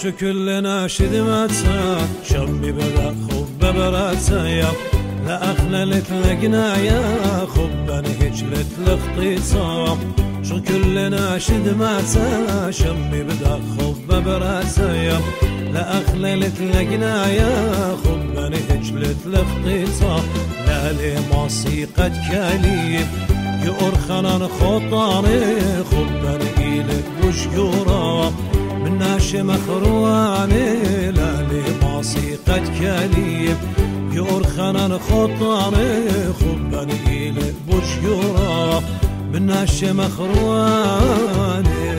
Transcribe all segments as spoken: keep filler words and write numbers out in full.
شو كل ناشد متى شمي بدا خب براسا يا لا أخللت لقنايا خبني هجلت لخطيصا شو كل ناشد متى شمي بدا خب براسا يا لا أخللت لقنايا خبني هجلت لخطيصا لا لي موسيقى كاليب يؤرخنا خطاني خبني إلك وشكورا من ناشي مخرواني لا لي موسيقى كاليب يؤرخنا خطاني خبني إلك وشكورا من ناشي مخرواني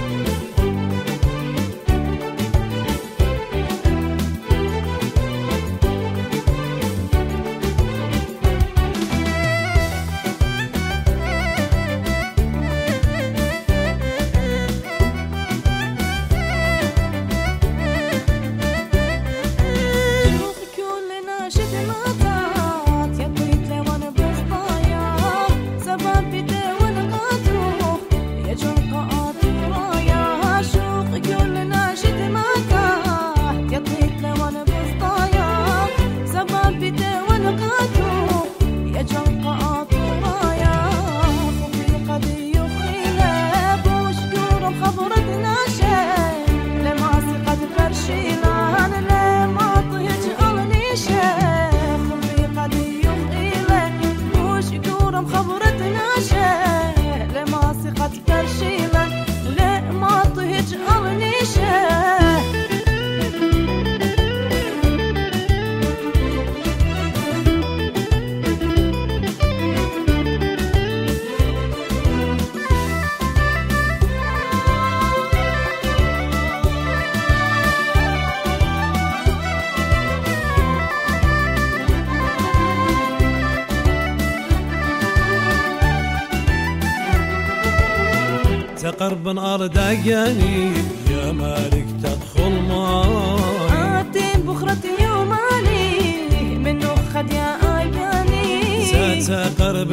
تقرب أرض أجاني يا مالك تدخل معي عاتب بخرتي يوماني منو خد يا أجاني ستقرب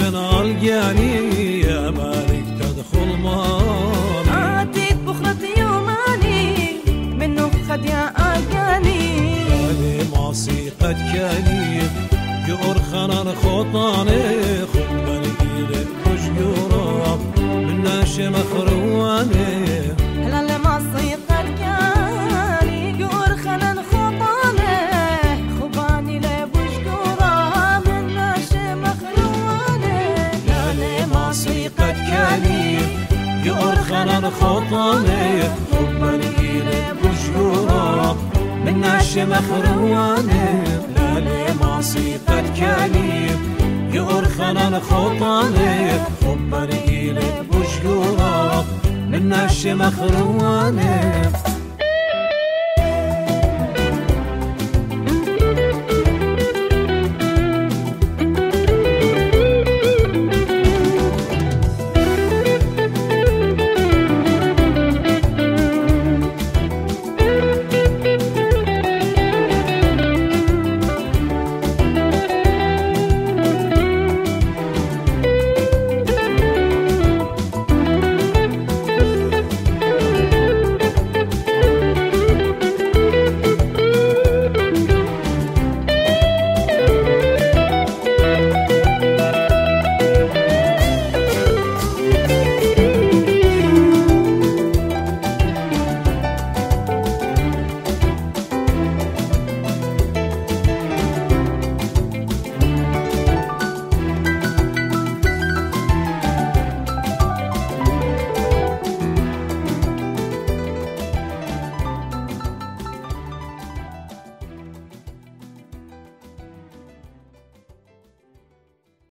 ألقاني يا مالك تدخل معي عاتب بخرتي يوماني منو خد يا أجاني هذه موسيقى كاليب يؤرخنا خطاني خبني إلك وشكورا من ناشي مخرواني هلا الموسيقى الكالي يؤرخنا خطاني خباني لبشكورا من ناشي مخرواني هذه موسيقى كاليب يؤرخنا خطاني خبني إلك وشكورا من ناشي مخرواني لا موسيقى كاليب يؤرخنا خطاني خبني إلك وشكورا من ناشي مخرواني